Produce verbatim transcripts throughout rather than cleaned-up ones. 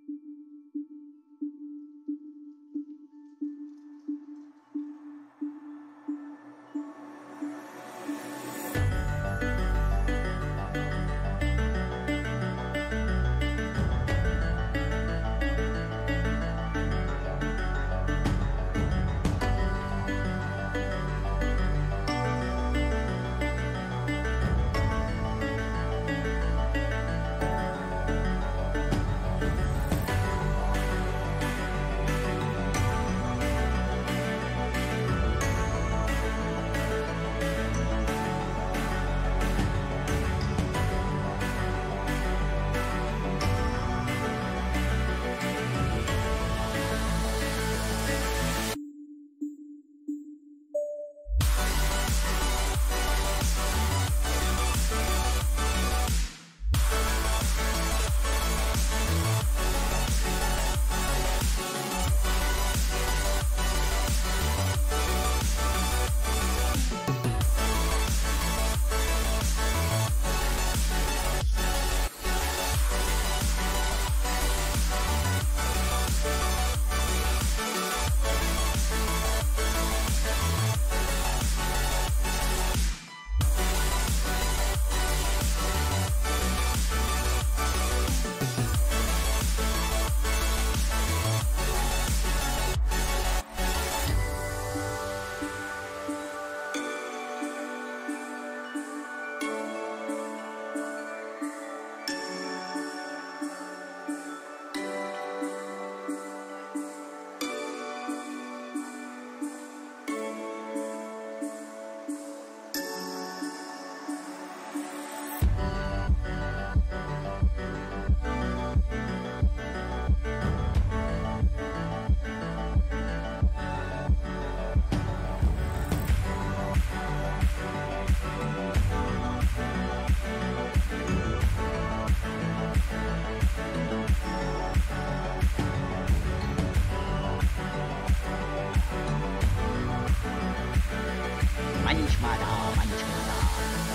Manchmal da, manchmal da.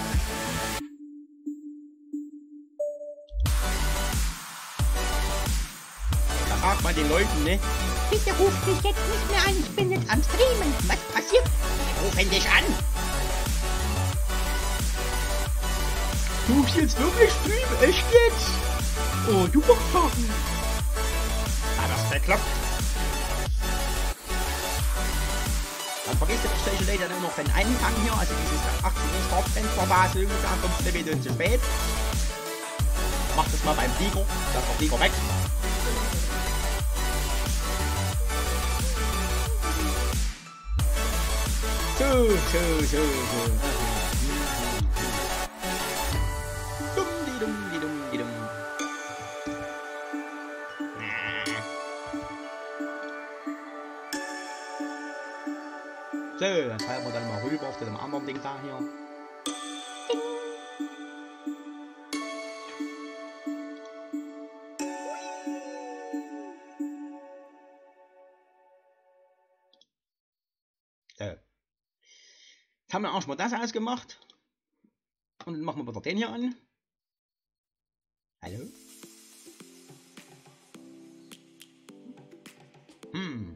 Da fragt man den Leuten, ne? Bitte ruft mich jetzt nicht mehr an, ich bin jetzt am Streamen. Was passiert? Wir rufen dich an. Du bist jetzt wirklich streamen? Echt jetzt? Oh, du Bockfaden. Hat das geklappt? Dann vergisst du solche Leute dann noch den Anfang hier, also dieses achtzehn Uhr Startfenster war so ungefähr, kommst du wieder zu spät. Mach das mal beim Flieger, da ist der Flieger weg. So, so, so, so. Dumm, die dumm, die dumm, die dumm. So, dann treiben wir dann mal rüber auf dem anderen Ding da hier. So. Jetzt haben wir auch schon mal das ausgemacht. Und dann machen wir wieder den hier an. Hallo? Hm.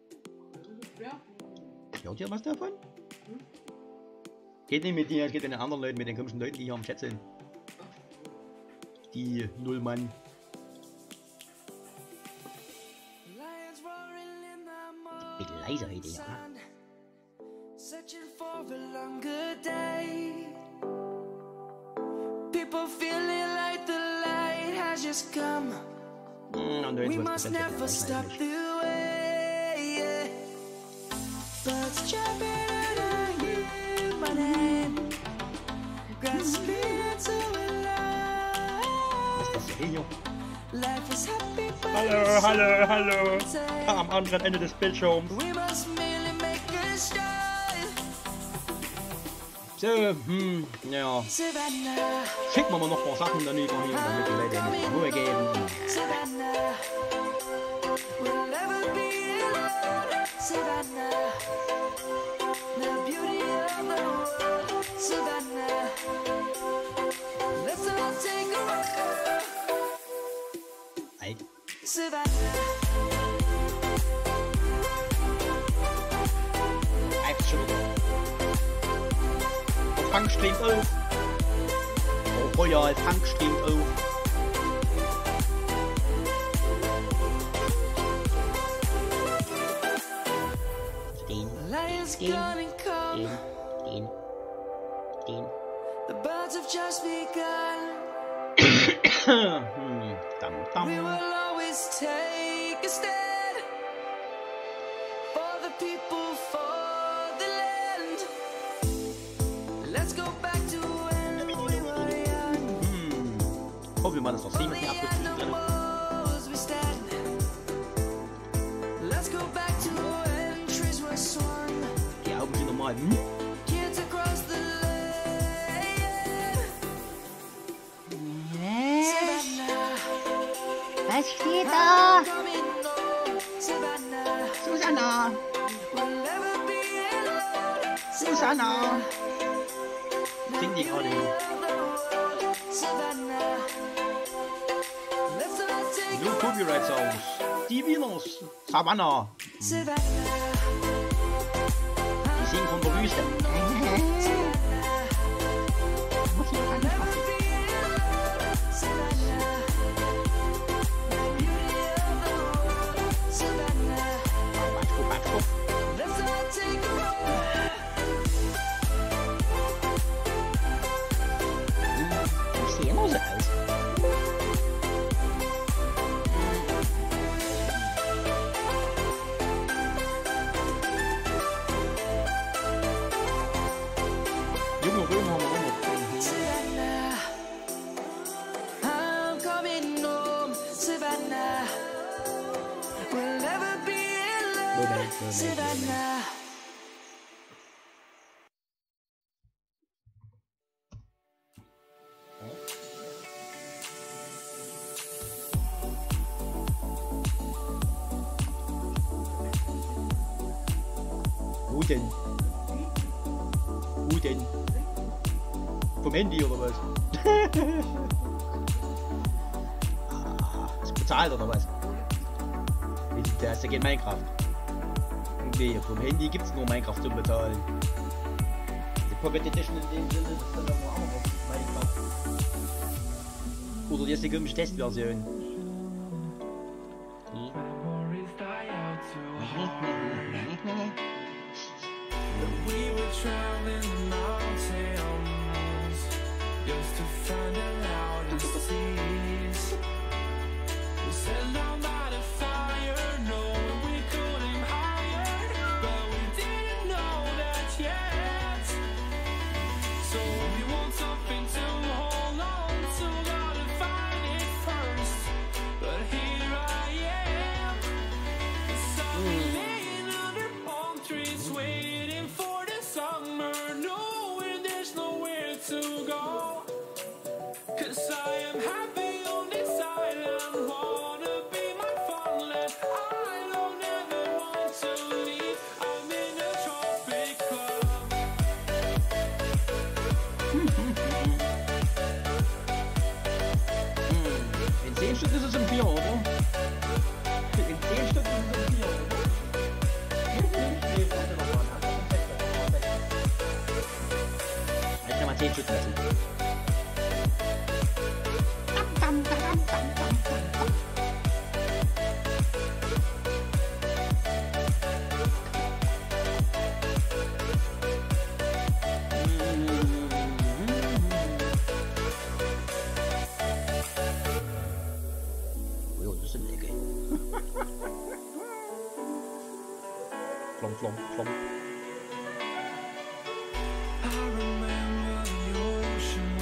Hört ihr was davon? Hm? Geht nicht mit dir, es geht mit den anderen Leuten, mit den komischen Leuten, die hier am Chat sind. Die Nullmann. Bisschen leiser heute, ja. Hm, und jetzt was passiert. Birds chirping and I hear my name, grasping into life is happy. Hallo, hallo, hallo. Am anderen Ende des Bildschirms. We must merely make a start. So, hm, ja. Savannah, Schicken wir mal noch ein paar Sachen dann über hier, damit die Leute nicht Ruhe geben. Savannah, we'll never be alone. Savannah, the beauty of the world. Savannah, let's all take a walk. Halt. Savannah. pfeifst schon wieder. Der Fang streamt auf. Der Royal Fang streamt auf. Stehen, Lion's stehen, gone and come. stehen, stehen, stehen. The birds have just begun. hm, dam, dam. We will always take a stand for the people, for the land. Let's go back to when we were young. Hm. Hoffen wir mal, dass das Thema hier abgefrühstückt wird. Animals we stand. Let's go back to when trees were swung. Die Augen sind normal. Hm? Kids across the land. Savannah, Was steht da? coming home. Savannah, Susanna. we'll never be alone. Susanna. Sing die gerade. Savannah, let's all take No Copyright Songs. Die Wieners. Savannah. Savannah, Die singen von der Wüste. Muss ich anfassen. Savannah, the beauty of the world. Savannah, Batschko, Batschko. let's all take a ride. Ich sehe immer so aus. Junge Römer haben wir auch noch. Savannah, I'm coming home. Savannah, we'll never be alone. Moment, Moment, Moment. Savannah. Wo denn? Wo denn? Vom Handy oder was? Ah, ist bezahlt oder was? Da hast du kein Minecraft. Nee, vom Handy gibt's nur Minecraft zum Bezahlen. Die Pocket Edition in dem Sinne, das ist dann aber auch noch Minecraft. Oder die erste komische Testversion. We were traveling the mountains just to find the loudest seas. We sailed down by the fire, knowing we could aim higher, but we didn't know that yet. So if you want something to hold on to, gotta find it first. But here I am, laying under palm trees, waiting for the summer, knowing there's nowhere to go. 'Cause I am happy on this island, wanna be my funland. I don't ever want to leave, I'm in a tropic club. In zehn Stück ist es im vier, oder? In zehn Stück ist es im vier, oder? Ich kann mal zehn Stück lassen. Dam, dam, dam, dam, dam, dam. Oh, das sind lecker. Flom, flom, flom. I remember the ocean,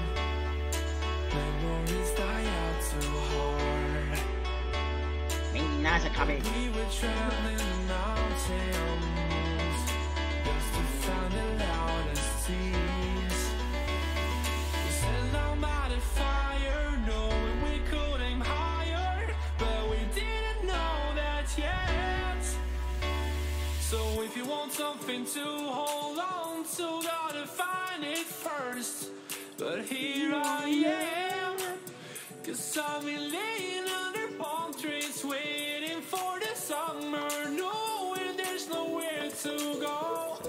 memories die out too hard. Wenn die Nase krabbelt. We were traveling the mountains just to find the loudest seas. We sailed down by the fire, knowing we could aim higher, but we didn't know that yet. So if you want something to hold on to, gotta find it first. But here I am, 'cause I've been laying under palm trees, waiting for the summer, knowing there's nowhere to go.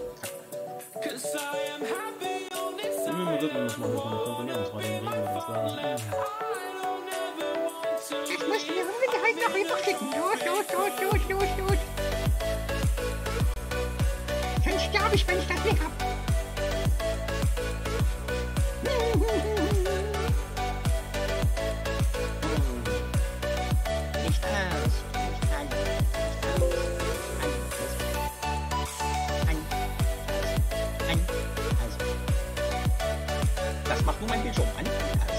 nur drücken muss man davon komponieren, das war den Ring oder das war das. Das musst du mir unbedingt noch rüberschicken. Los, los, los, los, los, los. Sonst sterbe ich, wenn ich das nicht hab. Nicht aus, nicht an, nicht aus, an, an, also. Das macht nur mein Bildschirm an, aus.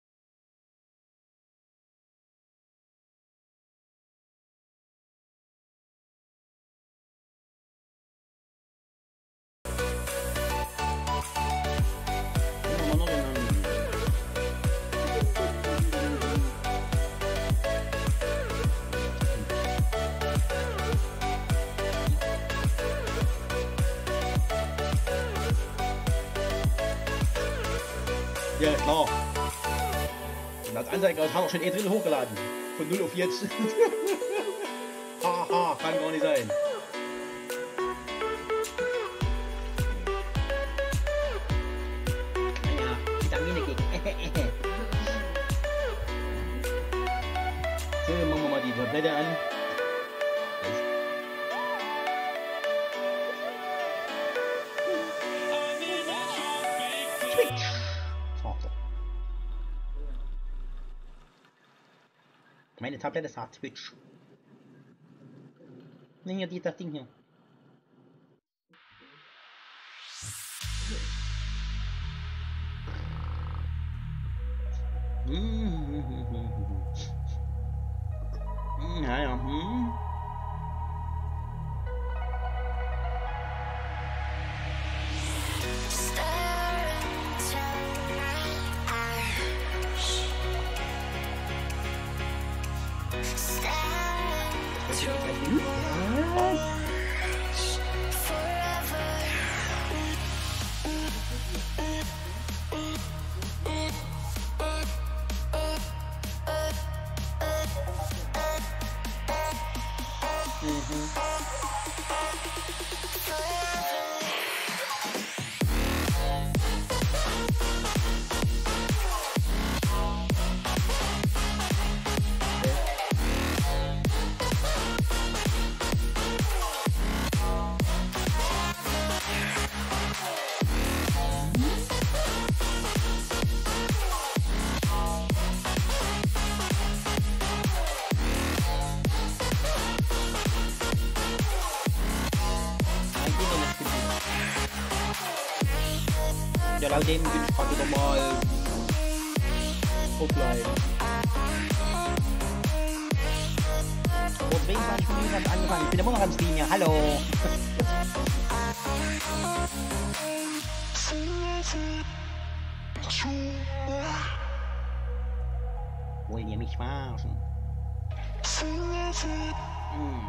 Ja, klar. Und als Anzeige hat er schon eh drin hochgeladen. Von null auf jetzt. Haha, kann gar nicht sein. Naja, Vitamine gegen. So, machen wir mal die Tablette an. Meine Tablette sagt Twitch. Ne, hier, die, das Ding hier. Naja, hm. Ja, laut dem bin ich gerade wieder mal offline. Vor zweiundzwanzig Minuten hat es angefangen. Ich bin immer noch am Stream, ja. Hallo. Wollen ihr mich verarschen? Hm.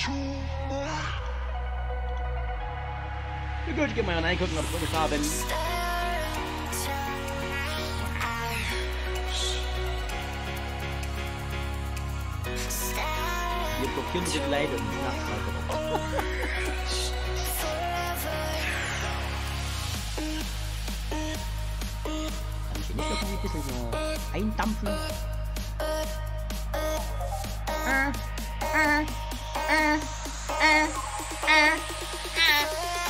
Ja gut, ich geh mal reingucken, ob ich da bin. Wir blockieren sich leider und nachts. Kann ich hier nicht noch ein bisschen so eindampfen? Ah, ah, ah, ah, ah, ah.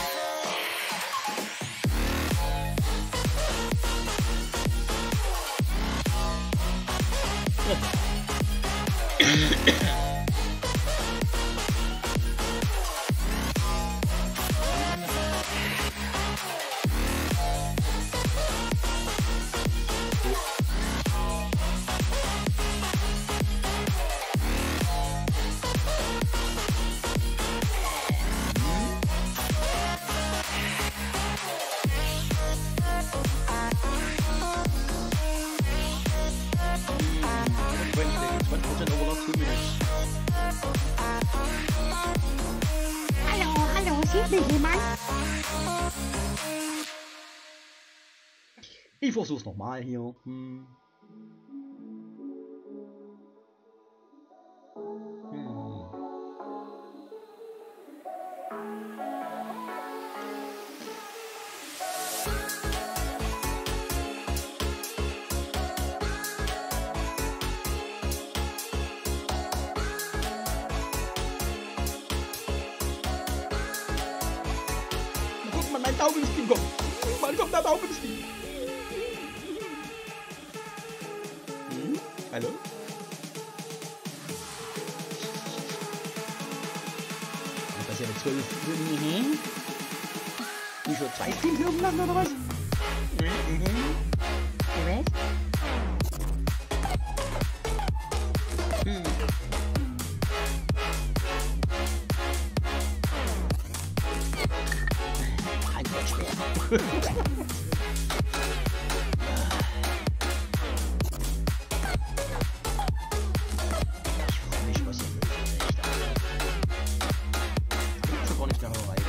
Hallo, hallo, sieht mich jemand? Ich versuch's nochmal hier. Hm. Hm. mein Daumenstream kommt. Wann kommt der Daumenstream? Hm? Hallo? Was passiert mit zwölf? Mhm. Du schon zwei Streams laufen lassen oder was? Mhm. Was? Hm. Antwort schwer. Ich freu mich, was ihr mögt. Echt. Ich gar nicht darauf rein.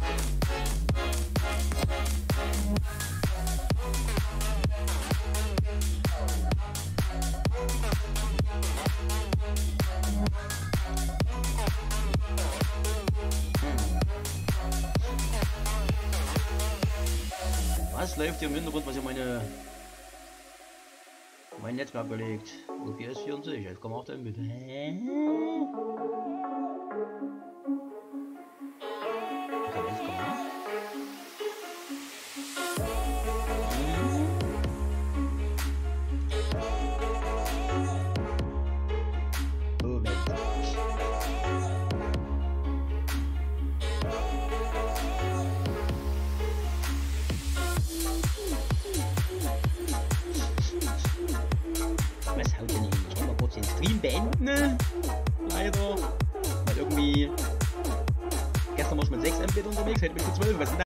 Was läuft hier im Hintergrund, was ihr meine mein Netzwerk belegt? O P S vierundzwanzig, elf Komma acht Mbit. Hä? Okay, elf Komma acht. Moment. Was haut denn hin? Ich kann mal kurz den Stream beenden. Ne? Leider. Weil irgendwie. Gestern war ich mit sechs Mbit unterwegs, heute mit zwölf. Was ist denn